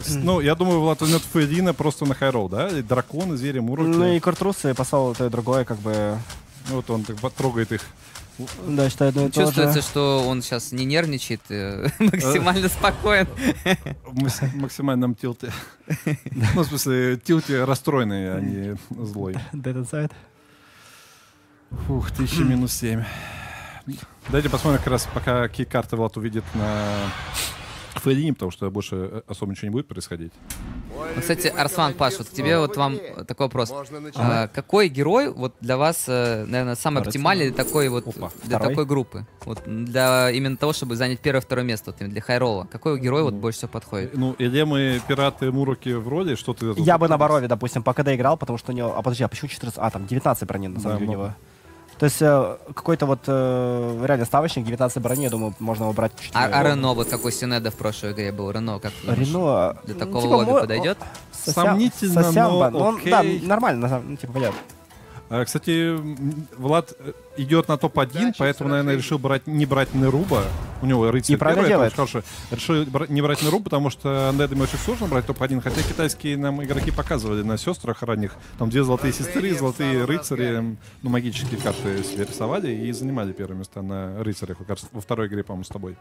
Ну, я думаю, Влад возьмет Фейдина просто на хайролл, да? И драконы, звери, муроки. Ну и Куртрусы послал то и другое, как бы... Ну, вот он так потрогает их. Да, что одно и то Чувствуется, же. что он сейчас не нервничает, максимально спокоен. Максимально нам тилте. Ну, в смысле, тилте расстроенный, а не злой. Dead Inside. Фух, 1000 минус 7. Давайте посмотрим как раз, пока какие карты Влад увидит на Фейдине, потому что больше особо ничего не будет происходить. Кстати, Арслан, Паш, вот к тебе вот вам такой вопрос. Какой герой вот для вас, наверное, самый оптимальный для такой вот для такой группы? Вот для именно того, чтобы занять первое-второе место, вот именно для хайролла. Какой герой вот больше всего подходит? Ну, Элемы, пираты, муроки вроде, что ты... Я бы на Борове, допустим, по КД играл, потому что у него... А подожди, а почему 14? А, там 19 брони на самом деле у него. То есть какой-то вот реально ставочник, 19 брони, я думаю, можно убрать. А Рено, вот как у Синеда в прошлой игре был, Рено, как ты думаешь, Рено для такого лобби подойдет? Сомнительно, но окей. Да, нормально, ну, типа, понятно. Кстати, Влад идет на топ-1, поэтому, наверное, решил не брать Неруба. У него рыцарь правильно делает. Решил не брать Неруба, потому что Недами очень сложно брать топ-1, хотя китайские нам игроки показывали на сестрах ранних. Там 2 золотые сестры, золотые рыцари, ну, магические карты себе рисовали и занимали первые места на рыцарях, кажется, во второй игре, по-моему, с тобой.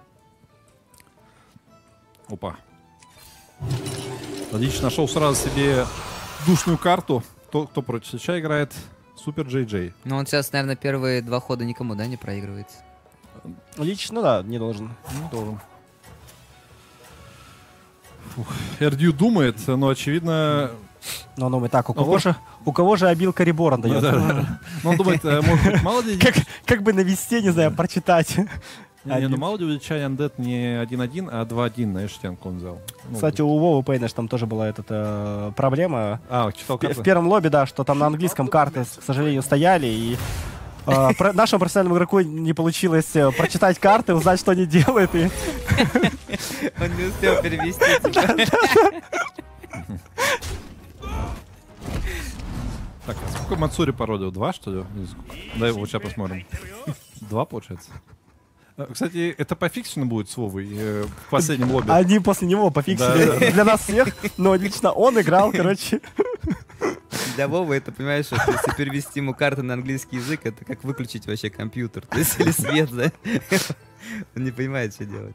Опа. Владич нашел сразу себе душную карту. Кто против Свеча играет? Супер Джей Джей. Ну, он сейчас, наверное, первые 2 хода никому, да, не проигрывается? Лично, да, не должен. Не должен. Эрдью думает, но, очевидно... Ну, думаю, так, у кого же обилка Реборн дает? Ну, он думает, может быть, мало ли... Как бы навести, не знаю, прочитать. Не, ну мало ли у Чай Undead не 1-1, а 2-1 на Эштенку он взял. Кстати, у Вовы Пейна там тоже была эта проблема. Читал в первом лобби, да, что там на английском карты, к сожалению, стояли, и нашему профессиональному игроку не получилось прочитать карты, узнать, что они делают. Он не успел перевести. Так, а сколько Мацури породил? 2, что ли? Дай его сейчас посмотрим. 2, получается. Кстати, это пофиксено будет с Вовой в последнем лобби. Они после него пофиксили для нас всех, но лично он играл, короче. Для Вовы это, понимаешь, если перевести ему карты на английский язык, это как выключить вообще компьютер. То есть или свет, да? Он не понимает, что делать.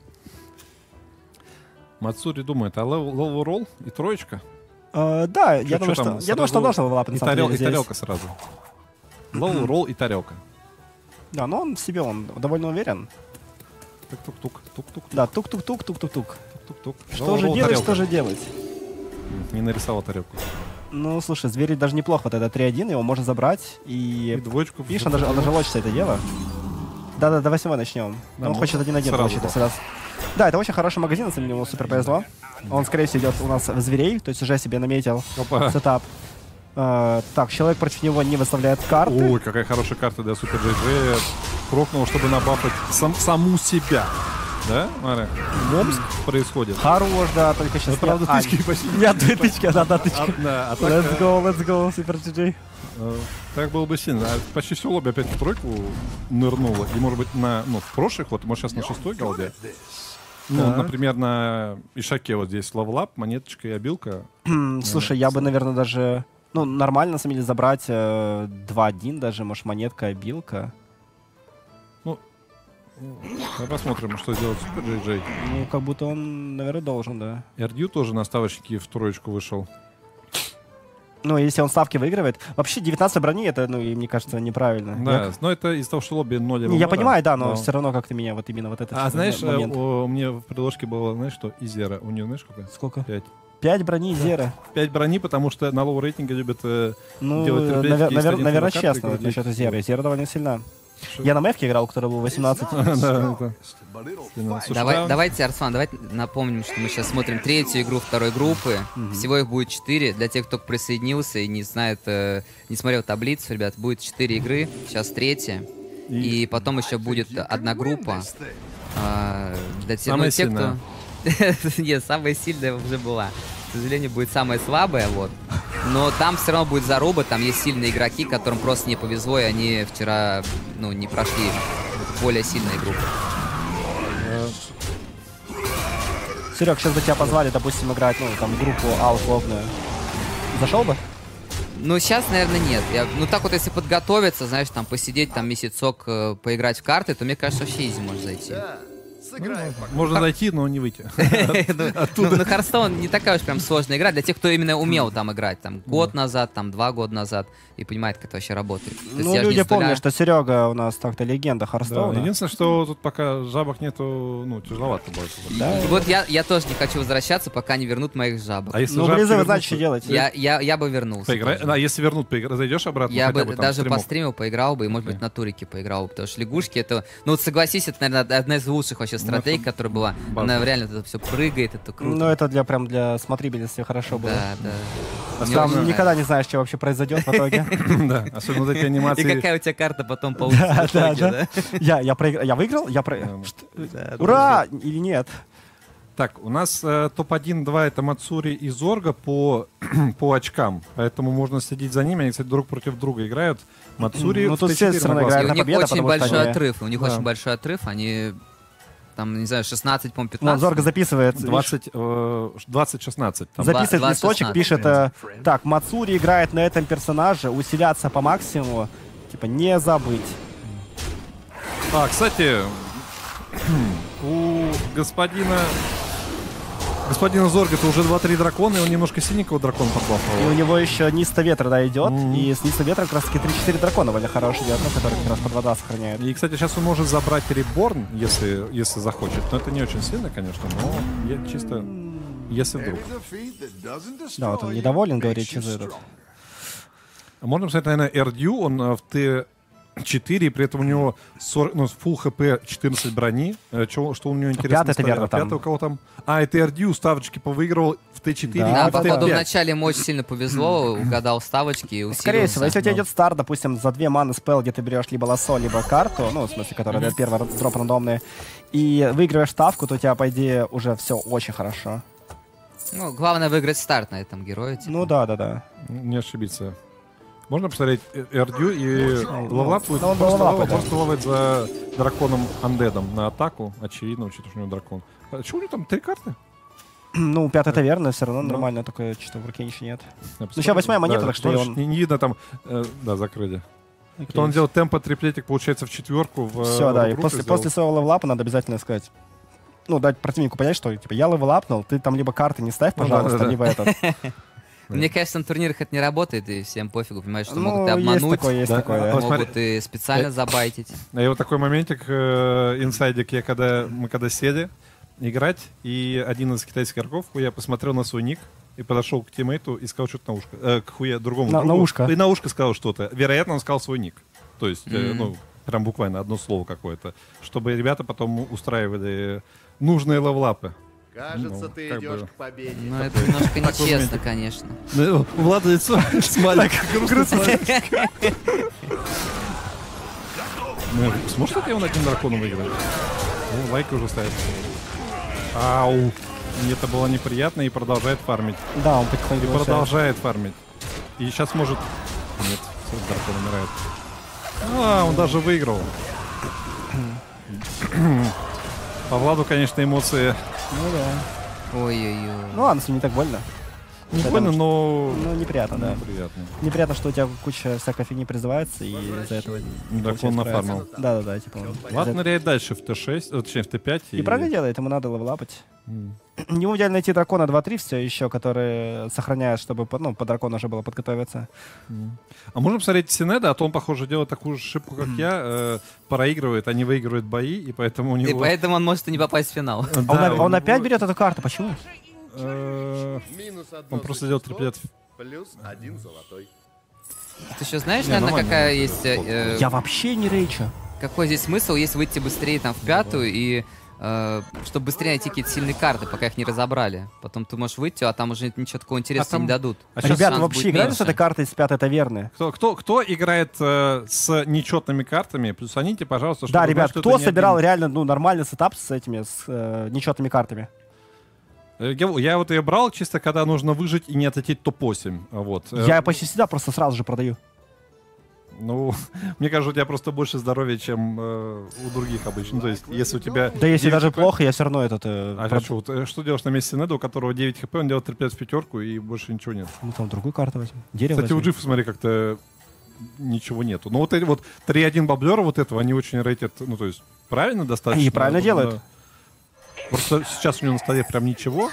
Мацури думает, а левел ролл и троечка? Да, я думаю, что должна была и тарелка сразу. Левел ролл и тарелка. Да, но он в себе, он довольно уверен. Тук-тук-тук. Да, тук-тук-тук. Тук-тук. Что же делать, что же делать? Не нарисовал тарелку. Ну, слушай, зверь даже неплохо. Вот это 3-1, его можно забрать. И двоечку. Видишь, он даже лочится это дело. Да, до 8 начнем. Он хочет 1-1 получить сразу. Да, это очень хороший магазин, на самом деле, ему супер повезло. Он, скорее всего, идет у нас в зверей, то есть уже себе наметил сетап. Так, человек против него не выставляет карты. Ой, какая хорошая карта для Супер Джей Джей. Прокнул, чтобы набафать саму себя. Да, Мария? Момск происходит. Хорош, да, только сейчас... Правда, тычки почти. Нет, 2 тычки, одна тычка. Let's go, Супер Джей Джей. Так было бы сильно. Почти все лобби опять в тройку нырнуло. И, может быть, в прошлый ход, может, сейчас на 6-й голде. Ну, например, на Ишаке вот здесь левелап, монеточка и обилка. Слушай, я бы, наверное, даже... Ну, нормально, на самом деле, забрать 2-1 даже, может, монетка, обилка. Ну, посмотрим, что сделает Супер Джей Джей. Ну, как будто он, наверное, должен, да. Эрдью тоже на ставочке в троечку вышел. Ну, если он ставки выигрывает. Вообще, 19 брони, это, ну, и мне кажется, неправильно. Да, но это из-за того, что лобби 0. Я понимаю, да, но все равно как-то меня вот именно вот это... знаешь, у меня в предложке было, знаешь, что Изера. У нее, знаешь, сколько? Сколько? 5. 5 брони Изера. 5 брони, потому что на лоу рейтинге любят делать тербетики. Наверное, честно насчет Изера. Изера довольно сильна. Я на Мэвке играл, у которого был 18. Давайте, Арслан, давайте напомним, что мы сейчас смотрим 3-ю игру 2-й группы. Всего их будет 4. Для тех, кто присоединился и не знает, не смотрел таблицу, ребят, будет 4 игры. Сейчас 3-я. И потом еще будет одна группа. Для тех, кто... Нет, самая сильная уже была. К сожалению, будет самая слабая, вот. Но там все равно будет заруба, там есть сильные игроки, которым просто не повезло, и они вчера, не прошли более сильные группы. Серег, сейчас бы тебя позвали, допустим, играть, ну, там, группу алфовную. Зашел бы? Ну, сейчас, наверное, нет. Ну, так вот, если подготовиться, знаешь, там, посидеть, там, месяцок, поиграть в карты, то, мне кажется, вообще изи может зайти. Можно зайти, но не выйти. Ну, Hearthstone не такая уж прям сложная игра для тех, кто именно умел там играть. Там, год назад, там, 2 года назад. И понимает, как это вообще работает. Ну, люди помнят, что Серега у нас так-то легенда Hearthstone. Единственное, что тут пока жабок нету, ну, тяжеловато будет. Вот я тоже не хочу возвращаться, пока не вернут моих жабок. Ну, близы, вы знаете, что делать. Я бы вернулся. А если вернут, зайдешь обратно? Я бы даже по стриму поиграл бы, и, может быть, на турике поиграл бы, потому что лягушки это... Ну, вот согласись, это, наверное, одна из лучших вообще стратегий, которая была. Она реально это все прыгает, это круто. Ну, это прям для смотрибельности хорошо было. Да. Там никогда не знаешь, что вообще произойдет в итоге. Да, особенно вот эти анимации. И какая у тебя карта потом получится в итоге, да? Я выиграл? Ура! Или нет? Так, у нас топ-1-2 это Мацури и Зорга по очкам, поэтому можно следить за ними. Они, кстати, друг против друга играют. Мацури в Т4 играет на победу, очень большой отрыв. У них очень большой отрыв. Они там, не знаю, 16, по-моему, 15. Зорга записывает. 20-16. Записывает листочек, пишет, так, Мацури играет на этом персонаже, усиляться по максимуму, типа, не забыть. Кстати, у господина Зорга-то уже 2-3 дракона, и он немножко синенького дракона подбафовал. И у него еще Ниста Ветра, да, идет, и с Ниста Ветра как раз таки 3-4 дракона довольно хорошие идет, которые как раз под вода сохраняют. И, кстати, сейчас он может забрать Реборн, если захочет, но это не очень сильно, конечно, но я чисто, если вдруг. Да, вот он недоволен, говорит, через этот. Можно посмотреть, наверное, Эрдью, он в Т4, при этом у него full хп 14 брони. Что у него интересно? Пятый, это верно, там. Пятый у кого там? Это Эрдью ставочки повыигрывал в Т4. Да, в походу, Т5. вначале ему очень сильно повезло, угадал ставочки и усилился. Скорее всего, если у тебя идет старт, допустим, за 2 маны спел, где ты берешь либо лосо, либо карту, ну, в смысле, которая дает первый дроп рандомный, и выигрываешь ставку, то у тебя, по идее, уже все очень хорошо. Ну, главное выиграть старт на этом герое. Типа. Ну да. Не ошибиться. Можно посмотреть Эрдью и левлап будет просто ловить за драконом андедом на атаку. Очевидно, учитывая, что у него дракон. А что у него там 3 карты? Ну, 5-й таверна все равно нормально, только что в руке ничего нет. Ну, сейчас 8-я монета, так что он... Не видно там... Да, закрыли. Это он делает темпо триплетик, получается, в 4-ку. Все, да, и после своего левелапа надо обязательно сказать... Ну, дать противнику понять, что, типа, я левелапнул, ты там либо карты не ставь, пожалуйста, либо этот... Мне кажется, на турнирах это не работает, и всем пофигу, понимаешь, что могут и обмануть, есть такое. могут и специально забайтить. И вот такой моментик, инсайдик, мы когда сели играть, и один из китайских игроков, я посмотрел на свой ник, и подошел к тиммейту и сказал что-то на ушко. К другому другу. На ушко. И на ушко сказал что-то. Вероятно, он сказал свой ник. То есть, ну, прям буквально одно слово какое-то. Чтобы ребята потом устраивали нужные левлапы. Кажется, ты идешь к победе. Ну, это немножко нечестно, конечно. Ну, у Влада лицо смайлик. Сможет ли он одним драконом выиграть? Лайки уже ставит. Ау. Мне это было неприятно и продолжает фармить. Да, он потихоньку продолжает фармить. И сейчас может... Нет, дракон умирает. Он даже выиграл. По Владу, конечно, эмоции... Ну да. Ой-ой-ой. Ну ладно, с ним не так больно. Не больно, но... Ну, неприятно, да. Неприятно. Неприятно, что у тебя куча всякой фигни призывается, и из-за этого... Дракон нафармил. Да, типа... Влад ныряет дальше в Т6, точнее в Т5. И правильно делает, ему надо левелапать. Ему идеально найти дракона 2-3 все еще, которые сохраняют, чтобы по дракону уже было подготовиться. А можно посмотреть Синеда, а то он, похоже, делает такую же ошибку, как я, проигрывает, а не выигрывает бои, и поэтому у него... И поэтому он может и не попасть в финал. Он опять берет эту карту, почему? Он просто делает триплет. Плюс 1 золотой. Ты еще знаешь, наверное, какая есть... Я вообще не рейчу. Какой здесь смысл, если выйти быстрее там в 5-ю и... чтобы быстрее найти какие-то сильные карты, пока их не разобрали. Потом ты можешь выйти, а там уже ничего такого интересного не дадут. Ребята, вообще играют с этой картой с 5-й таверны? Кто играет с нечетными картами? Плюсаните, пожалуйста. Да, ребят, кто собирал реально нормальный сетап с этими, с нечетными картами? Я вот ее брал чисто, когда нужно выжить и не отлететь топ-8. Вот. Я почти всегда просто сразу же продаю. Ну, мне кажется, у тебя просто больше здоровья, чем у других обычно. Ну, то есть, если у тебя... Да если даже плохо, я все равно этот... что делаешь на месте Неда, у которого 9 хп, он делает 3-5 в пятерку, и больше ничего нет. Ну, там другую карту возьмем. Дерево Кстати, возьмем. у Джифа, смотри, как-то ничего нету. Но вот эти вот 3-1 баблера вот этого, они очень рейтят, ну, то есть, правильно достаточно. И правильно делают. Просто сейчас у него на столе прям ничего.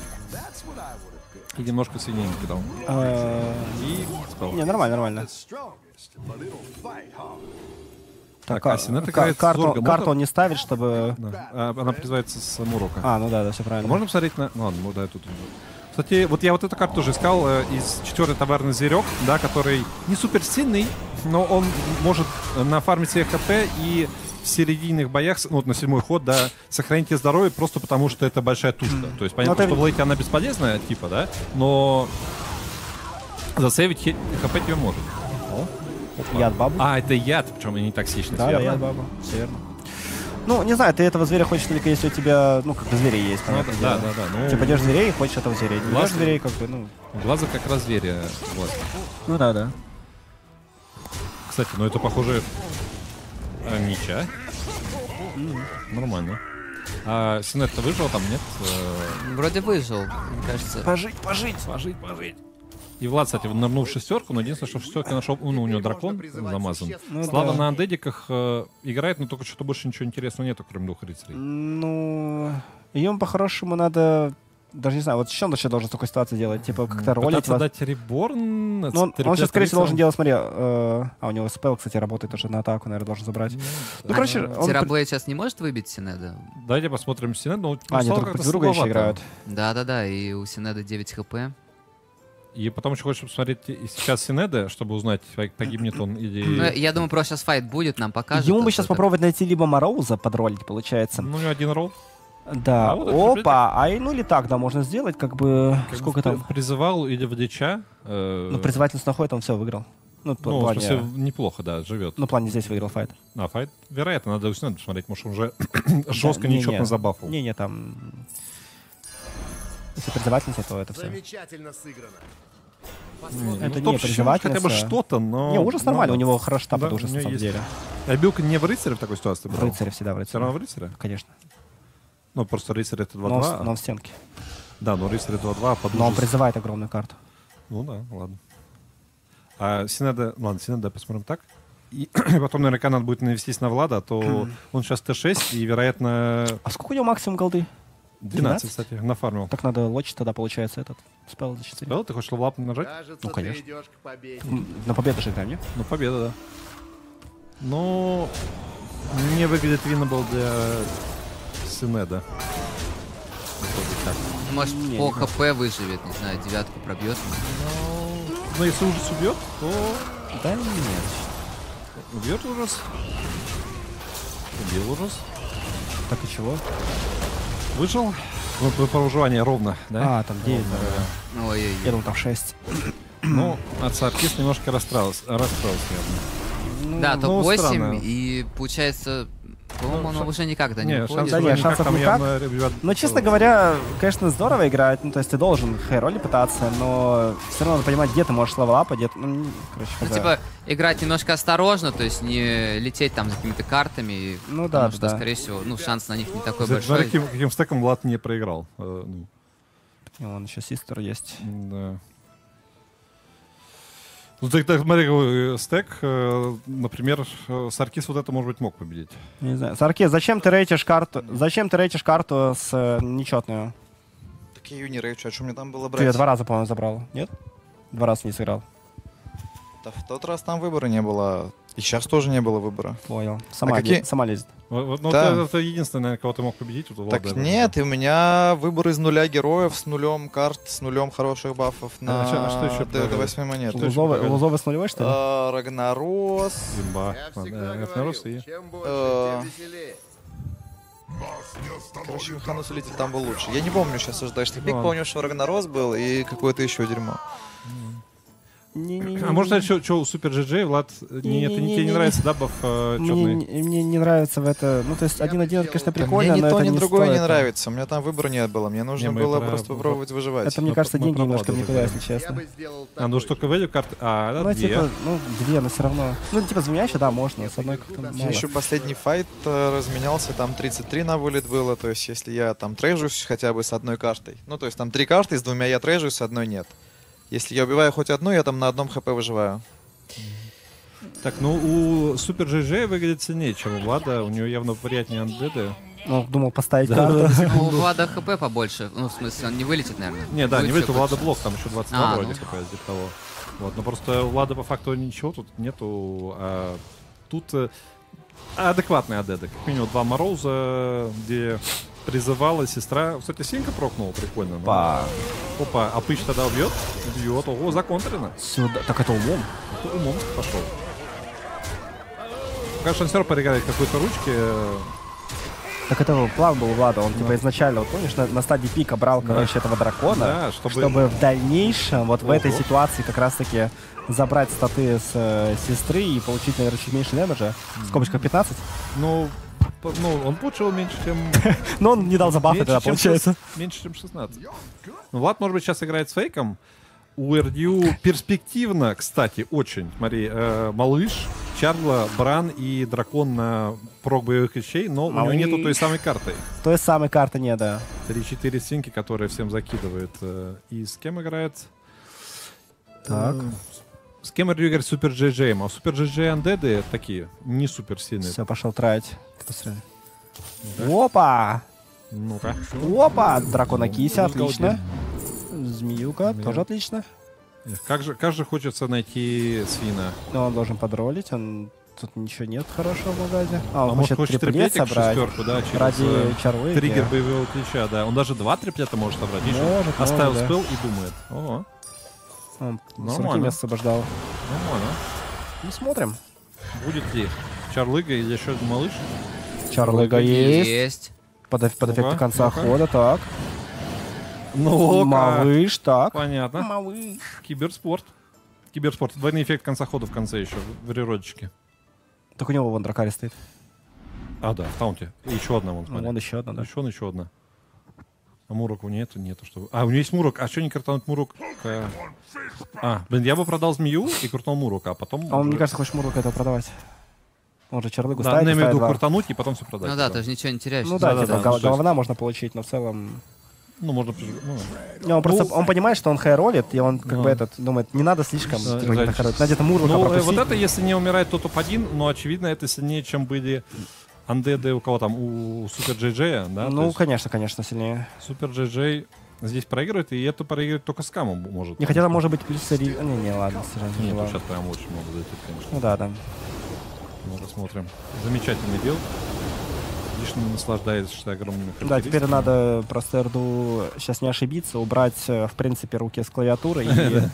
И немножко свиней накидал. И спал. Не, нормально. Так, а Синет играет карту он не ставит, чтобы... Да. Она призывается с Мурока. Ну да, все правильно. Можно посмотреть на... Ну ладно, ну да, тут... Кстати, вот я вот эту карту тоже искал из 4-й товарный зверек, да, который не супер сильный, но он может нафармить себе хп и в серединных боях, ну, вот на 7-й ход, да, сохранить тебе здоровье просто потому, что это большая тушка. То есть понятно, что в лейте она бесполезная, типа, да, но засейвить хп тебе может. Яд бабу. Это яд, причем не токсичный. Да, яд бабу, все верно. Ну, не знаю, ты этого зверя хочешь только если у тебя, ну, как бы звери есть, понятно. Да. Ну, типа держишь зверей, хочешь этого зверя. Не держишь зверей, как бы, ну... Глаза как раз зверя. Ну да. Кстати, ну это похоже... Ничья. Нормально. А Синет-то выжил там, нет? Вроде выжил, мне кажется. Пожить. И Влад, кстати, нырнул в шестерку, но единственное, что в шестерке нашел... Ну, у него дракон замазан. Ну, Слава да. на андедиках играет, но только что-то больше ничего интересного нету, кроме 2 рыцарей. Ну... Ее по-хорошему надо... Даже не знаю, вот что он вообще должен в такой ситуации делать? Типа как-то ролить Пытаться дать реборн... Ну, он сейчас, скорее всего, должен делать, смотри... у него спел, кстати, работает уже на атаку, наверное, должен забрать. Ну, короче... Тераблейд сейчас не может выбить Синеда? Давайте посмотрим Синет, но... Они друг друга еще играют. Да, и у Синеда 9 хп. И потом еще хочешь посмотреть сейчас Синеда, чтобы узнать, погибнет он или... Ну, я думаю, просто сейчас файт будет, нам покажет. Ему бы сейчас попробовать найти либо Мороуза подролить, получается. Ну, у него один ролл. Да, опа, ну или так, да, можно сделать, как бы, сколько там? Призывал или в дича. Ну, призывательность находит, он все выиграл. Ну, в плане... в смысле, неплохо, да, живет. Ну, в плане здесь выиграл файт. Файт, вероятно, надо у Синеда посмотреть, может, он уже жестко нечетно забафал. Не, там... Если призывательница, то это все. Замечательно сыграно. Это не призывательница. Хотя бы что-то, но... Не, ужас нормально, у него хорошо там ужас, на самом деле. А билка не в рыцаре в такой ситуации В рыцаре всегда, в рыцаре. Все равно в рыцаре? Конечно. Ну, просто рыцарь это 2-2. Но он в стенке. Да, но рыцарь 2-2, но он призывает огромную карту. Ну да, ладно. А Синеда... Ладно, Синеда посмотрим так. И потом, наверняка, надо будет навестись на Влада, то он сейчас Т6, и, вероятно... А сколько у него максимум голды? 12, кстати, нафармил. Так надо лочить тогда, получается, этот спел за 4. Спел? Ты хочешь лап нажать? Кажется, Ну, конечно. ты идешь к победе. На победу же играем, не? Ну, победа, да. Ну, не выглядит winnable для Синеда. Может, по ХП выживет, не знаю, 9-ку пробьет. Но если ужас убьет, то... Да нет. Убьет ужас. Убил ужас. Так и чего? Выжил. По выживанию ровно, да? Там 9, да. Ой-ой-ой. Я думал, там 6. Ну, от Саркис немножко расстроился явно. Да, топ-8, странно. и получается, по-моему, он уже никак не выходит. Да нет, шансов никак. Но, честно говоря, конечно, здорово играть. Ну, то есть ты должен хай-роли пытаться, но все равно надо понимать, где ты можешь левелапать, где ты... Ну, короче, типа, играть немножко осторожно, то есть не лететь там за какими-то картами. Ну да, потому что, скорее всего, ну, шанс на них не такой большой. Смотри, каким стеком Влад не проиграл. И вон еще Систер есть. Да. Ну, так смотри, какой стек, например, Саркис вот это, может быть, мог победить. Не знаю. Саркис, зачем ты рейтишь карту? Зачем ты рейтишь карту с нечетную? Так я ее не рейчу, а что мне там было брать? Ты ее 2 раза, по-моему, забрал, нет? 2 раза не сыграл. Да в тот раз там выбора не было. И сейчас тоже не было выбора. Понял. Сама лезет. Ну, да. это единственное, кого ты мог победить. Вот, так Влада, нет, и у меня выбор из 0 героев, с нулем карт, с нулем хороших бафов на что еще до 8 монет. Лузовый с нулевой, что ли? Рагнарос. Зимба. Я всегда Рагнарос говорил, и... чем больше, тем веселее. Короче, Механус Улитель там был лучше. Я не помню сейчас уже дальше пик, помню, что Рагнарос был и какое-то еще дерьмо. А можно что у Супер GG, Влад, тебе не нравится, да, баф черный? Мне не нравится в это. Ну, то есть 1-1, это, конечно, прикольно, мне но ни то, это ни не другое стоит. не нравится. У меня там выбора не было. Мне нужно было просто попробовать выживать. Это, мне кажется, мы деньги про немножко Влада никуда, уже если честно. Ну что, value карты? А, это Ну, две. типа, ну, 2, но все равно. Ну, типа, с двумя еще, да, можно, с одной как-то мало. Еще последний файт разменялся, там 33 на вылет было. То есть, если я там трейжусь хотя бы с одной картой. Ну, то есть, там 3 карты, с 2 я трейжусь, с одной нет. Если я убиваю хоть одну, я там на одном хп выживаю. Так, ну у Супер GG выглядит сильнее, чем у Влада. У него явно приятнее андеды. Ну, думал поставить карту. Ну, у Влада хп побольше. Ну, в смысле, он не вылетит, наверное. Не, да, Будет не вылет, у всё Влада лучше. блок, там еще 22 вроде ну. хп, типа того. Вот, но просто у Влада по факту ничего тут нету. А тут адекватные адеды. Как минимум 2 Мороза, где призывала сестра. Кстати, Синька прокнула, прикольно. Опа. Опа, а Пыч тогда убьет? Убьет. Ого, законтрено. Сюда. Так это умом. Это умом пошел. Пока шансер переиграет какой-то ручки. Так это план был у Влада. Он, типа, изначально, вот помнишь, на стадии пика брал, короче, этого дракона, Да, чтобы в дальнейшем, вот в Ого. этой ситуации как раз-таки забрать статы с сестры и получить, наверное, чуть меньше дэмэджа. В скобочках 15. Ну, он получил меньше, чем... Но он не дал забафы тогда, чем получается. меньше, чем 16. Ну, Влад, может быть, сейчас играет с фейком. У RDU перспективно, кстати, очень. Смотри, Малыш, Чарла, Бран и Дракон на прок боевых вещей, но у него Малыш. нету той самой карты. Той самой карты нет, да. 3-4 синки, которые всем закидывает. И с кем играет? Так. С кем RDU играет Супер GG? А Супер GG андеды такие, не супер сильные. Все, пошел траить. Кто стреляет? Опа! Ну-ка. Опа! Дракона кися, Ну-ка, отлично. Змеюка, тоже отлично. Как же хочется найти свина. Но он должен подролить, он... Тут ничего нет хорошего в магазе. А Он может, хочет триплет триплетик в собрать. шестерку, да, через Ради чарлы. триггер боевого ключа, да. Он даже 2 триплета может собрать. Видишь, Может, оставил может, да. спел и думает. Ого, Он с Нормально. руки место освобождал. нормально. Ну, смотрим. Будет ли Чарлыга или еще один малыш? Чарлыга есть. Есть. Под эффектом Ну-ка, конца ну-ка. хода, так. Ну, Малыш, так. понятно. Малыш. Киберспорт. Киберспорт. Двойный эффект конца хода в конце еще, в реродчике. Так у него вон дракари стоит. А, да, в таунте. И еще одна, вон, Ну, смотри. вон еще одна, да. Еще одна. А Муроку нету, чтобы... А, у него есть Мурок. А что не картануть Мурок? Блин, я бы продал змею и крутнул Мурока, а потом... А он, уже- мне кажется, хочет Мурука этого продавать. Он же чарлыгу Да, ставит, я и имею в ставит виду два. крутануть и потом все продать. Ну да, потом. ты же ничего не теряешь. Ну да, Да-да-да, типа, ну, то есть- говна можно получить, но в целом... Ну, можно... Ну, Не, он просто, Ну, он понимает, что он хайролит, и он как ну. бы этот думает, не надо слишком, Да, типа, где-то зачем? хайролить. Надо где-то Мурука ну, пропустить. вот это, если не умирает, то топ-1, но, очевидно, это сильнее, чем были андеды у кого там, у Супер Джей, да? То Ну, есть конечно, сильнее. Супер Джей здесь проигрывает, и это проигрывает только с камом может. Не хотя там может быть плюс... Не, ладно, сержант. Нет, ладно. сейчас прям очень много залетит, конечно. Ну да. Ну, посмотрим. Замечательный билд. Лишь наслаждаешься огромными Да, теперь характеристиками. надо просто РДУ, сейчас не ошибиться, убрать, в принципе, руки с клавиатуры и...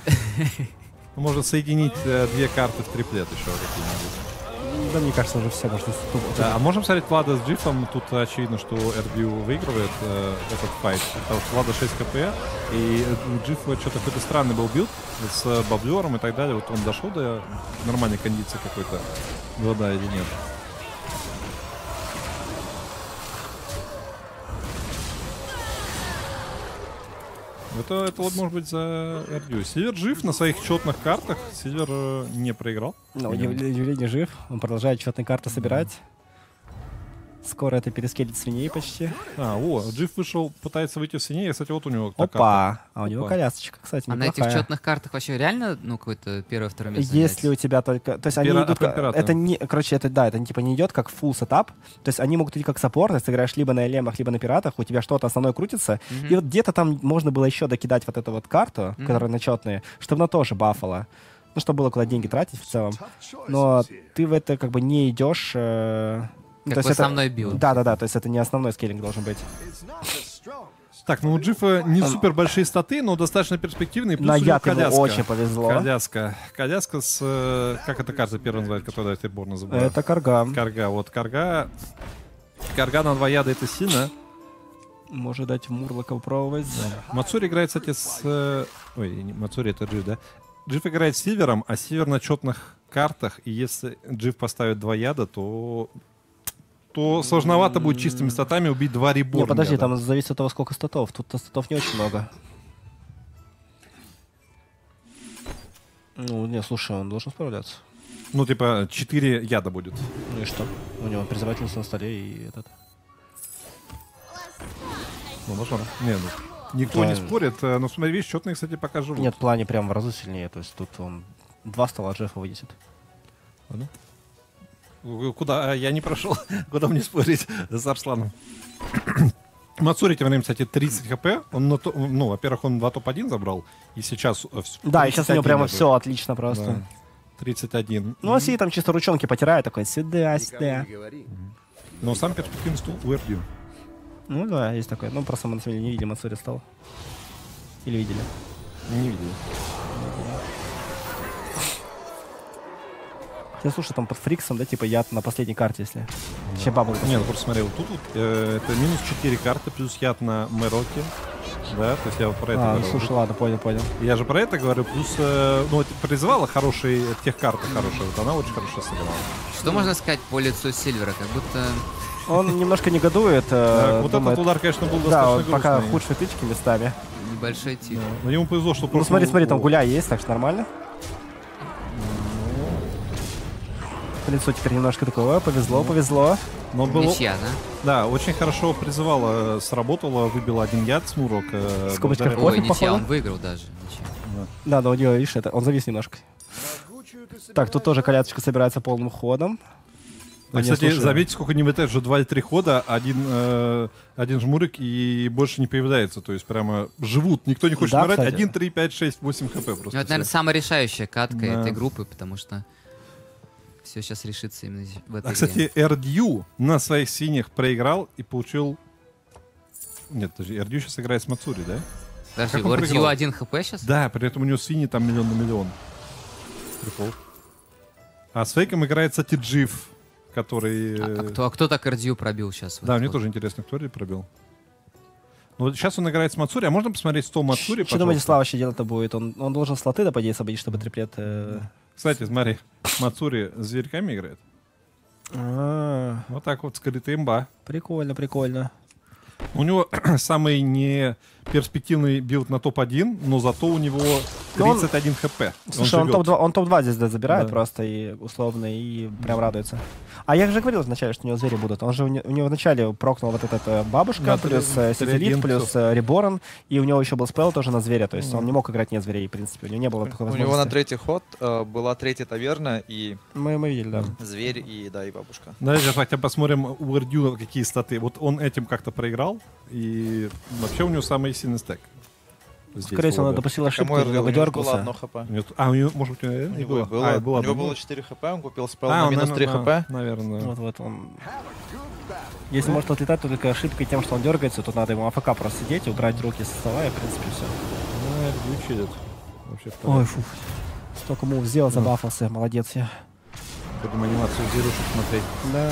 Ну, можно соединить 2 карты в триплет еще какие-нибудь. Да, мне кажется, уже все можно... Да, а можем смотреть Влада с Джифом. Тут очевидно, что RBU выигрывает этот файт. Потому что Влада 6 КП, и у Джифа что-то какой-то странный был билд с баблером и так далее. Вот он дошел до нормальной кондиции какой-то. Да, или нет. Это вот может быть за RBU. Сильвер жив на своих четных картах. Сильвер не проиграл. Ну, удивление жив, он продолжает четные карты собирать. Скоро это перескелит свиней почти. Джиф вышел, пытается выйти в сине. Кстати, вот у него карта. Опа! А у него Опа. колясочка, кстати, А на этих неплохая. четных картах вообще реально, ну, какое-то первое-второе место Если занять? у тебя только... То есть они идут... от императора. Это не... Короче, это да, это типа не идет как full сетап. То есть они могут идти как саппорт, если ты играешь либо на элемах, либо на пиратах, у тебя что-то основное крутится. И вот где-то там можно было еще докидать вот эту вот карту, которая начетная, чтобы она тоже бафала. Ну, чтобы было куда деньги тратить в целом. Но ты в это как бы не идешь... Как то есть в это- основной билд. Да, то есть это не основной скейлинг должен быть. Так, ну у Джифа не супер большие статы, но достаточно перспективные. Плюс На у него яд ему коляска. очень повезло. Коляска с... как эта карта первая называется, которую я Тирбор называю? Это карга. Карга. Вот карга... Карга на 2 яда — это сильно. Может дать Мурлока попробовать. Мацури играет, кстати, с... Ой, не Мацури, это Джиф, да? Джиф играет с Сильвером, а Сильвер на четных картах, и если Джиф поставит 2 яда, то сложновато будет чистыми статами убить 2 реборна. Не, подожди, там зависит от того, сколько статов. Тут статов не очень много. Ну, не, слушай, он должен справляться. Ну, типа, 4 яда будет. Ну и что? У него призывательница на столе и этот... Ну, можно. Не, ну, никто не спорит. Но смотри, видишь, четные, кстати, пока живут. Нет, в плане прям в разы сильнее. То есть тут он 2 стола Джеффа вынесет. Ладно. Куда? Я не прошел. Куда мне спорить с Арсланом? Мацури тем временем, кстати, 30 хп. Он, ну, во-первых, он 2 топ-1 забрал. И сейчас... Да, и сейчас у него прямо все отлично просто. Да. 31. Ну, а Си там чисто ручонки потирает, такой, сюда. Но сам перспективный стул у Эрдью. Ну да, есть такое. Ну, просто мы на самом деле не видели Мацури стал. Или видели? Не видел. Я слушаю, там под Фриксом, да, типа яд на последней карте, если... Вообще бабл. Не, ну просто смотри, вот тут это минус 4 карты, плюс яд на Мэроке. Да, то есть я вот про это говорю. Слушай, ладно, понял. Я же про это говорю, плюс, ну, призывала хорошие, тех карты хорошие, вот она очень хорошо сыграла. Что можно сказать по лицу Сильвера? Как будто... Он немножко негодует. Вот этот удар, конечно, был да, достаточно пока грустный. худшие тычки местами. Небольшой тип. Но ему повезло, что Ну просто... смотри, там гуляй есть, так что нормально. Лицо теперь немножко такое, повезло. Но было... Ничья, да? Да, очень хорошо призывала, сработала, выбила 1 яд с Мурок. Скобочка благодаря- Ой, Пофиг, ничья, походу. он выиграл даже. Ничья. Да, у него, видишь, он завис немножко. Так, тут тоже колядочка собирается полным ходом. Да, кстати, заметьте, сколько не вытает, уже 2 или 3 хода, один жмурик и больше не появляется. То есть прямо живут, никто не хочет Да, умирать. кстати. 1, 3, 5, 6, 8 хп просто. Ну, это, наверное, все. самая решающая катка Да. этой группы, потому что все сейчас решится именно в этой А, кстати, RDU на своих синих проиграл и получил... Нет, подожди, RDU сейчас играет с Мацури, да? Подожди, как он у RDU проиграл? 1 хп сейчас? Да, при этом у него синий там 1 000 000 на 1 000 000. Прикол. А с фейком играет, кстати, Джиф, который... А кто так RDU пробил сейчас? Да, мне тоже интересно, кто RDU пробил. Ну, вот сейчас он играет с Мацури, а можно посмотреть стол Мацури, Что думаете, Слава вообще делать-то будет? Он должен слоты, да, по идее, освободить, чтобы триплет... Кстати, смотри, Мацури с зверьками играет. Вот так вот, скрытая имба. Прикольно. У него самый не перспективный билд на топ-1, но зато у него 31 хп. Слушай, он топ-2 здесь забирает Да. просто и условно, и прям радуется. А я же говорил вначале, что у него звери будут. Он же у него вначале прокнул вот этот бабушка, Да, плюс Сизелит, плюс Реборн, и у него еще был спел тоже на зверя, то есть он не мог играть нет зверей, в принципе, у него не было такой У возможности. него на третий ход была третья таверна и Мы видели, да. зверь и бабушка. Давайте сейчас хотя бы посмотрим у Эрдю какие статы. Вот он этим как-то проиграл, и вообще у него самый сильный стек. Здесь Скорее всего, было, он да. допустил ошибку, Кому было выдергался. 1 хп. У него, может быть, у него не было? У него было 4 хп, он купил спел на минус 3 хп. Наверное. Вот он. Если может отлетать, то только ошибкой тем, что он дергается, тут надо ему АФК просто сидеть и убрать руки со стола, и в принципе все. Ну, Эрдю чилит. Вообще, Ой, фу. Столько мув сделал, забафался, молодец я. будем анимацию зверушек смотреть. Да.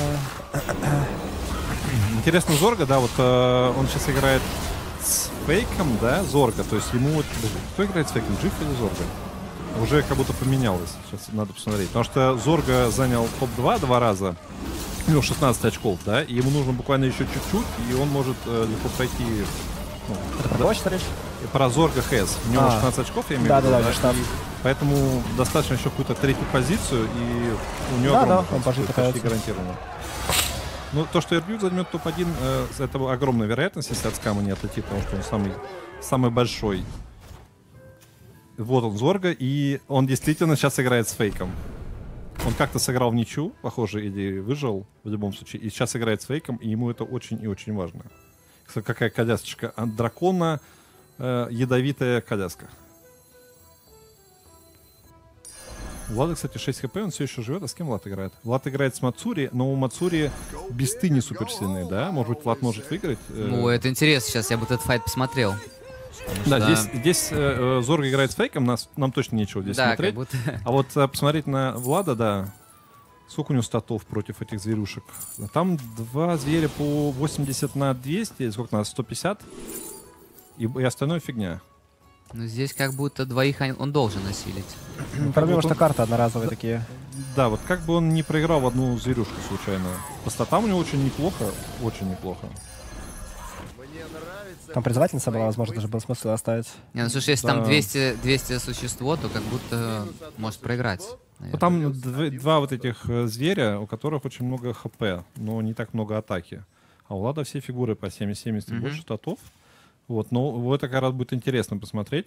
Интересно, Зорга, да, вот он сейчас играет с фейком, да, Зорга, то есть ему вот... Кто играет с фейком, Джиф или Зорга? Уже как будто поменялось, сейчас надо посмотреть. Потому что Зорга занял топ-2 2 раза, у него 16 очков, да, и ему нужно буквально еще чуть-чуть, и он может легко пройти... Ну, Это про что речь? про Зорга Хэс. У него 16 очков, я имею в виду. Да, 16. и поэтому достаточно еще какую-то третью позицию, и у него Да, огромный да, он шанс, почти почти пытается. гарантированно. Ну, то, что Эрдю займет топ-1, это огромная вероятность, если от скама не отлетит, потому что он самый большой. Вот он, Зорга, и он действительно сейчас играет с фейком. Он как-то сыграл в ничью, похоже, или выжил в любом случае, и сейчас играет с фейком, и ему это очень и очень важно. Кстати, какая колясочка от дракона, ядовитая коляска. Влад, кстати, 6 хп, он все еще живет. А с кем Влад играет? Влад играет с Мацури, но у Мацури бисты не суперсильные, да? Может быть, Влад может выиграть? Ну, это интересно, сейчас я бы этот файт посмотрел. Да, Да. здесь Зорга играет с фейком, нам точно нечего здесь Да, смотреть. как будто... А вот посмотреть на Влада, да, сколько у него статов против этих зверюшек? Там 2 зверя по 80 на 200, сколько надо, 150, и остальное фигня. Ну, здесь как будто двоих он должен осилить. Проблема, что карты одноразовые такие. Да, вот как бы он не проиграл в одну зверюшку случайно. По статам у него очень неплохо, очень неплохо. Там призывательница была, возможно, даже был смысл оставить. Не, ну слушай, если там 200 существо, то как будто может проиграть. Ну, там два вот этих зверя, у которых очень много хп, но не так много атаки. А у Влада все фигуры по 70 и больше статов. Вот, но это как раз будет интересно посмотреть.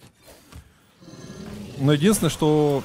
Но единственное, что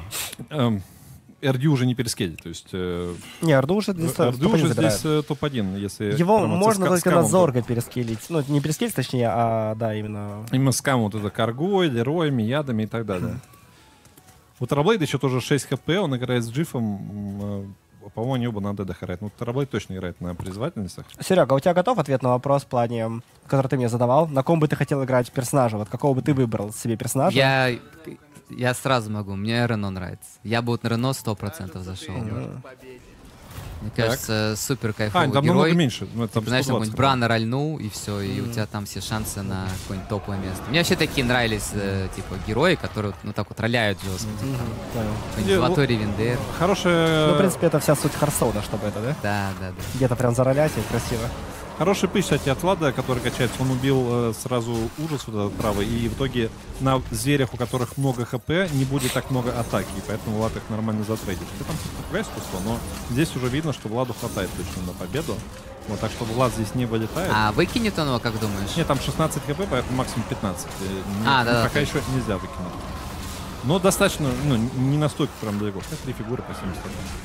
RD уже не перескедит, то есть... Не, Орду уже здесь топ-1, если... Его можно только на Зорга перескелить. Ну, не перескелить, точнее, а, да, именно... Именно скам вот это Каргой, Лероями, ядами и так далее. У Терраблейда еще тоже 6 хп, он играет с Джифом. По-моему, они оба на дедах играют. Ну, Терраблейд точно играет на призывательницах. Серега, у тебя готов ответ на вопрос в плане, который ты мне задавал? На ком бы ты хотел играть персонажа? Вот какого бы ты выбрал себе персонажа? Я сразу могу, мне Рено нравится. Я бы вот на Рено 100% зашел. Мне кажется, супер кайфовый там герой. намного меньше. Ну, Типа, знаешь, какой-нибудь Брана рольнул, и все, и у тебя там все шансы на какое-нибудь топовое место. Мне вообще такие нравились, типа, герои, которые, ну, так вот роляют жестко. Какой-нибудь Золотой Ревендер. Хорошая... Ну, в принципе, это вся суть Харсона, чтобы это, да? Да. Где-то прям заролять и красиво. Хороший пыч, кстати, от Влада, который качается. Он убил сразу ужас вот этот правый, и в итоге на зверях, у которых много хп, не будет так много атаки, и поэтому Влад их нормально затрейдит. Ты там попугай искусство, но здесь уже видно, что Владу хватает точно на победу. Вот, так что Влад здесь не вылетает. А выкинет он его, как думаешь? Нет, там 16 хп, поэтому максимум 15. Пока еще нельзя выкинуть. Но достаточно, ну, не настолько прям далеко. 3 фигуры по 70.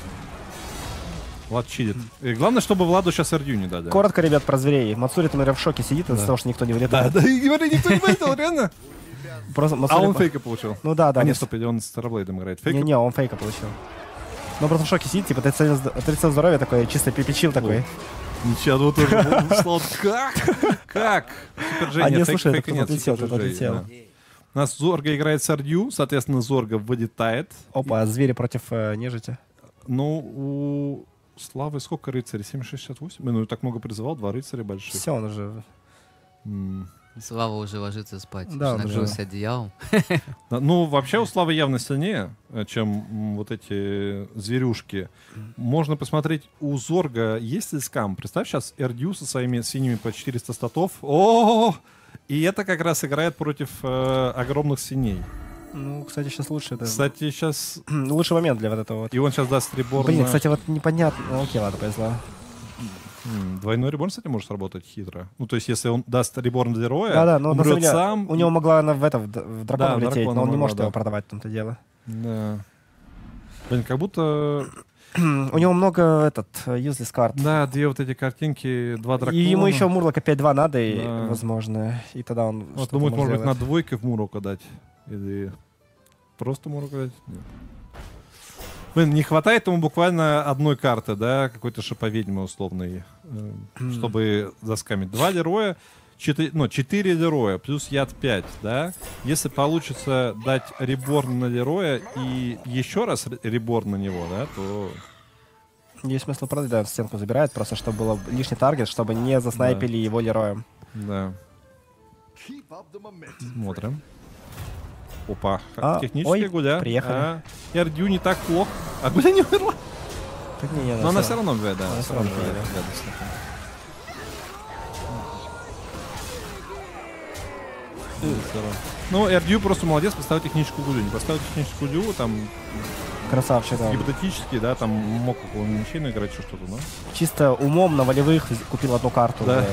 Влад чилит. И главное, чтобы Владу сейчас RD не дали. Коротко, ребят, про зверей. Мацури, например, в шоке сидит из-за того, что никто не вылетает. Да, и говори, никто не вылетел, реально? Просто А он фейка получил. Ну да. А нет, стоп, он с Терраблейдом играет. Фейка? Не, он фейка получил. Ну просто в шоке сидит, типа 30 здоровья такой, чисто пипичил такой. Ничего, ну тоже. Как? А не, слушай, это отлетел. У нас Зорга играет с RD, соответственно, Зорга вылетает. Опа, звери против нежити. Ну, у Славы сколько рыцарей? 768? Ну, так много призывал, 2 рыцаря больших. Все, он уже... Слава уже ложится спать. Да, накрылся одеялом. Ну, вообще у Славы явно сильнее, чем вот эти зверюшки. Можно посмотреть, у Зорга есть ли скам. Представь сейчас RD со своими синими по 400 статов. О, и это как раз играет против огромных синей. Ну, кстати, сейчас лучше, да. Кстати, сейчас... Лучший момент для вот этого вот. И он сейчас даст реборн. Блин, кстати, вот непонятно. Ну, окей, ладно, повезло. Двойной реборн, кстати, может работать хитро. Ну, то есть, если он даст реборн для Роя, да, но умрет сам. У него могла она в дракона влететь, но он не может его продавать в том-то дело. Да. Блин, как будто... У него много useless карт. Да, 2 вот эти картинки, 2 дракона. И ему еще Мурлока 5-2 надо, и, возможно, и тогда он вот думает, может быть, на двойке в Мурока дать. Или просто Мурока дать. Нет. Блин, не хватает ему буквально одной карты, да, какой-то шиповедьмы условной, чтобы заскамить. 2 героя, 4 героя, плюс яд 5, да. Если получится дать реборн на Лероя и еще раз реборн на него, да, то... Есть смысл продать, да, стенку забирает, просто чтобы был лишний таргет, чтобы не заснайпили его Лероем. Да. Смотрим. Опа, технические гуля. Приехали. RD не так плохо. А гуля не умерла? Так не, но она все равно убивает, да. Все равно убивает. Ну, RD просто молодец, поставил техническую гулю. Не поставил техническую гулю, там... Красавчик, да. Гипотетически, да, там мог около ничейно играть, что-то, но... Чисто умом на волевых купил одну карту. Да.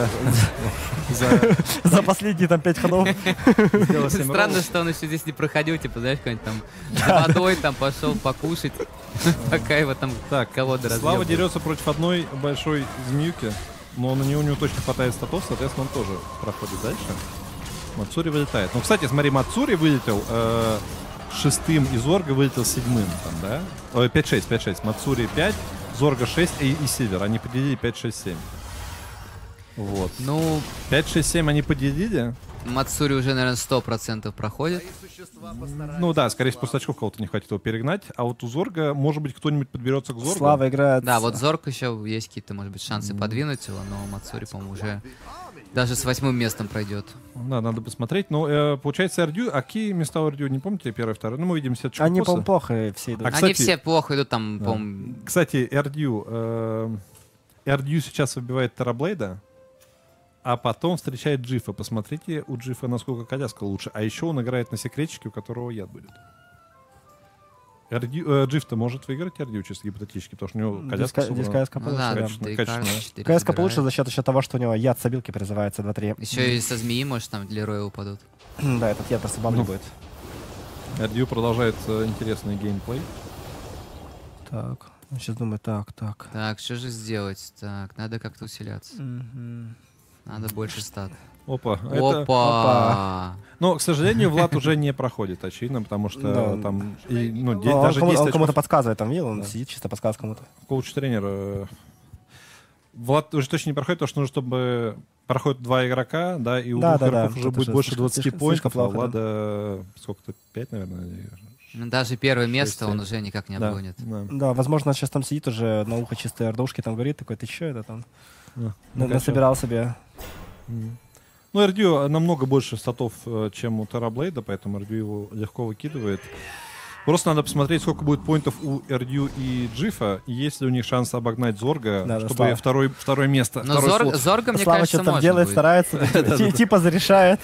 За последние там 5 ходов. Странно, что он еще здесь не проходил, типа, знаешь, какой-нибудь там за водой там пошел покушать, пока его там колода разъебывает. Слава дерется против одной большой змеюки, но на нее у него точно хватает статов, соответственно, он тоже проходит дальше. Мацури вылетает. Ну, кстати, смотри, Мацури вылетел 6-м и Зорга вылетел 7-м, там, да? 5-6. Мацури 5, Зорга 6 и Сильвер. Они поделили 5-6-7. Вот. Ну, 5-6-7 они поделили. Мацури уже, наверное, 100% проходит. Ну да, скорее всего, после очков кого-то не хватит его перегнать. А вот у Зорга, может быть, кто-нибудь подберется к Зоргу. Слава играет. Да, вот Зорг еще есть какие-то, может быть, шансы подвинуть его, но Мацури, по-моему, уже Даже с 8-м местом пройдет. Да, надо посмотреть. Но получается, RDU, а какие места у RDU, не помните, первый, второй? Ну, мы видим сеточку Они, босса. по-моему, плохо все идут. А, кстати, Они все плохо идут там, да. по-моему. Кстати, RDU сейчас выбивает Терраблейда, а потом встречает Джифа. Посмотрите у Джифа, насколько коляска лучше. А еще он играет на секретчике, у которого яд будет. Джиф-то может выиграть RDU, чисто гипотетически, потому что у него коляска Здесь собрана. КСК Ну получше, да, да. качественно. КСК получше за счет еще того, что у него яд с обилки призывается 2-3. Еще и со змеи, может, там для Роя упадут. Да, этот яд просто бабли будет. RDU продолжает интересный геймплей. Так, сейчас думаю, так. Так, что же сделать? Так, надо как-то усиляться. Надо больше стат. Опа. Опа! Но, к сожалению, Влад уже не проходит, очевидно, потому что Да. там Он даже 10 кому-то очков. подсказывает, там видел, он Да. сидит, чисто подсказывает кому-то. Коуч-тренер. Влад уже точно не проходит, потому что нужно, чтобы проходит 2 игрока, да, и у Да, двух да, игроков да. уже Это будет же больше слишком 20 поинтов, а у плохо, Влада сколько-то, 5, наверное? Ну, даже первое место 6-7. он уже никак не Да, обгонит. да. Да, возможно, он сейчас там сидит уже на ухо чистые ордушки, там говорит такой, ты че это там? Да. Насобирал себе. Ну, RDU намного больше статов, чем у Терраблейда, поэтому RDU его легко выкидывает. Просто надо посмотреть, сколько будет поинтов у RDU и Джифа, и есть ли у них шанс обогнать Зорга, Да, да, чтобы Слава. второе место. Но второй слот. Зорга, мне Слава кажется, что там можно делает, будет. старается, типа зарешает.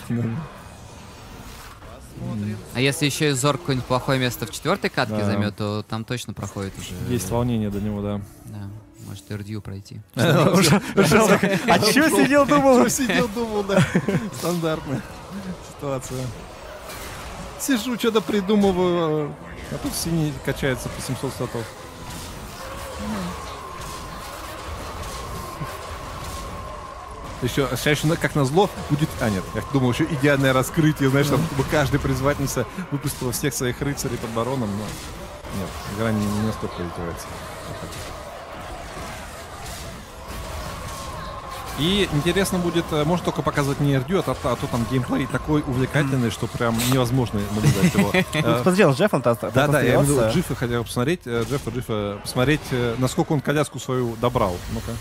А если еще и Зорг какое-нибудь плохое место в 4-й катке Да. займет, то там точно проходит уже. Есть волнение до него, да. Да, может RDU пройти. А че сидел, думал? Сидел, думал, да. Стандартная ситуация. Сижу, что-то придумываю, а тут синий качается по 700 статов. Еще, как назло, будет... А, нет, я думал, еще идеальное раскрытие, знаешь, там, чтобы каждый призывательница выпустила всех своих рыцарей под бароном, но... Нет, игра не настолько издевается. И интересно будет, может только показывать не RDU, а то там геймплей такой увлекательный, что прям невозможно наблюдать его. Посмотри, он с Джеффом-то Да, я имею в виду остается. Джифа хотел посмотреть, Джифа, посмотреть, насколько он коляску свою добрал. Ну-ка.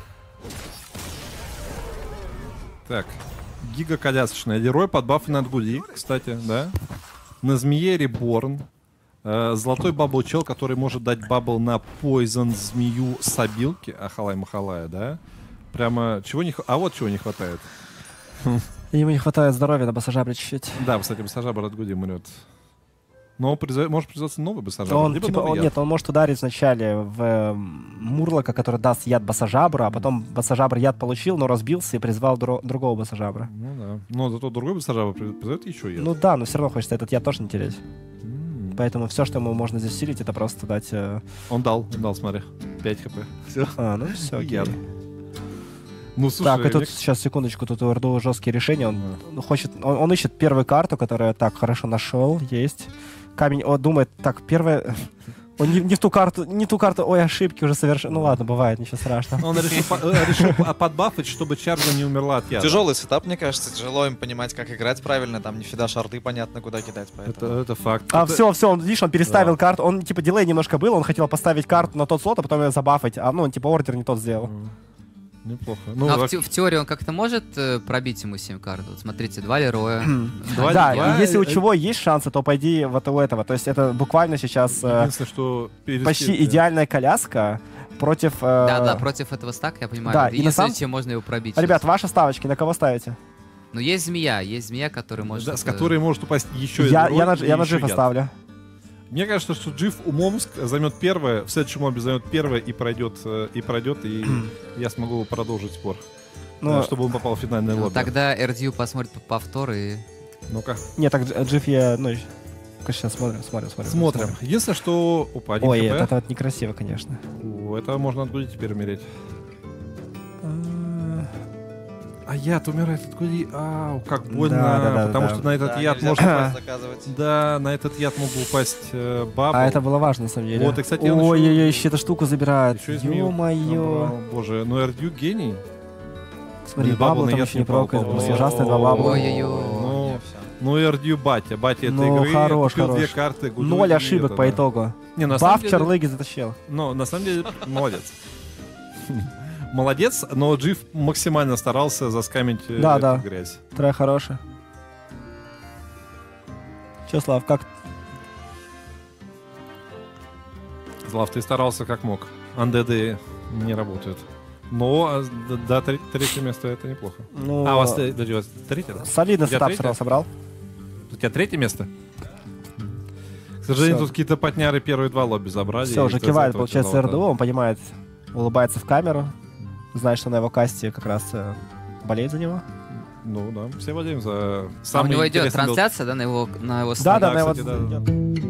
Так, гига-колясочная. Лерой под баф на Отгули, кстати, да. На змее Реборн. Золотой бабл-чел, который может дать бабл на Poison змею с обилки. Ахалай-махалая, да. Прямо чего не хватает. А вот чего не хватает. Ему не хватает здоровья на басажабре чуть-чуть. Да, кстати, басажабр от Гуди умрет. Но может призываться новый басажабр. Он, либо типа, новый яд. нет, он может ударить вначале в Мурлока, который даст яд басажабру, а потом басажабр яд получил, но разбился и призвал другого басажабра. Ну да. Но зато другой басажабр призывает еще яд. Ну да, но все равно хочется этот яд тоже не терять. Поэтому все, что ему можно здесь усилить, это просто дать... Он дал, смотри. 5 хп. Все. А, ну все, окей. Яд. Ну, слушай, Так, и тут сейчас, секундочку, тут у Орду жесткие решения. Он хочет, он ищет первую карту, которую так хорошо нашел, есть. Камень, он думает, так, первая... Он не в ту карту, ой, ошибки уже совершил. Ну ладно, бывает, ничего страшного. он решил подбафать, чтобы Чарджа не умерла от яда. Тяжелый сетап, мне кажется, тяжело им понимать, как играть правильно, там не всегда шарты понятно, куда кидать, поэтому... Это факт. А все, он, видишь, он переставил карту, он, типа, дилей немножко был, он хотел поставить карту на тот слот, а потом ее забафать, а, ну, типа, ордер не тот сделал. Неплохо. А в теории он как-то может пробить ему 7 карт? Вот смотрите, 2 Лероя. Да, и если у чего есть шансы, то пойди вот у этого. То есть это буквально сейчас Единственное, что почти идеальная коляска против... Да, против этого стака, я понимаю. Да, Это и на единственное, самом- чем можно его пробить. Ребят, ваши ставочки, на кого ставите? Ну, есть змея, которая может... Да, с которой может упасть еще Я Лерой и на еще Джифа яд. ставлю. Мне кажется, что Джиф умом займет первое, в следующем мобе займет первое и пройдет, и я смогу продолжить спор. Ну, Чтобы он попал в финальное Ну, лобби. тогда RDU посмотрит повтор и... Ну-ка. нет, так Джиф я... Ну, сейчас смотрим. Смотрим. Единственное, что... Опа, 1 Ой, хп. это вот некрасиво, конечно. Это можно отгулить теперь умереть. А яд умирает от гули. Ау, как больно. Да, потому да. что на этот Да, яд нельзя можно... попасть заказывать. Да, на этот яд мог бы упасть бабл. А это было важно, на самом деле. Вот, и, кстати, он Ой-ой-ой, еще эту штуку забирает. еще и змею Ё-моё. набрал. Боже, ну RDU гений. Смотри, Ну, бабл бабл на там яд еще не не прокает. попал. Просто ужасные два бабла. Ой-ой-ой. Не, всё. Ну и RDU батя этой Ну, игры. хорош, Купил хорош. 2 карты. Гулю 0 и ошибок это, по да. итогу. Не, на самом Баф деле... Чарлыги затащил. Ну, на самом деле, молодец. молодец, но Джиф максимально старался заскамить эту грязь. Трек хороший. Че, Слав, как? Слав, ты старался как мог. Андеды не работают. Но до третьего места это неплохо. Ну, у вас третье, да? Солидный сетап собрал. У тебя третье место? К сожалению, тут какие-то потняры первые два лобби забрали. Все, уже кивает, получается, РДУ, он понимает, улыбается в камеру, знает, что на его касте как раз болеет за него. Ну да, все болеем за у него идет трансляция, да, на его Да, на его...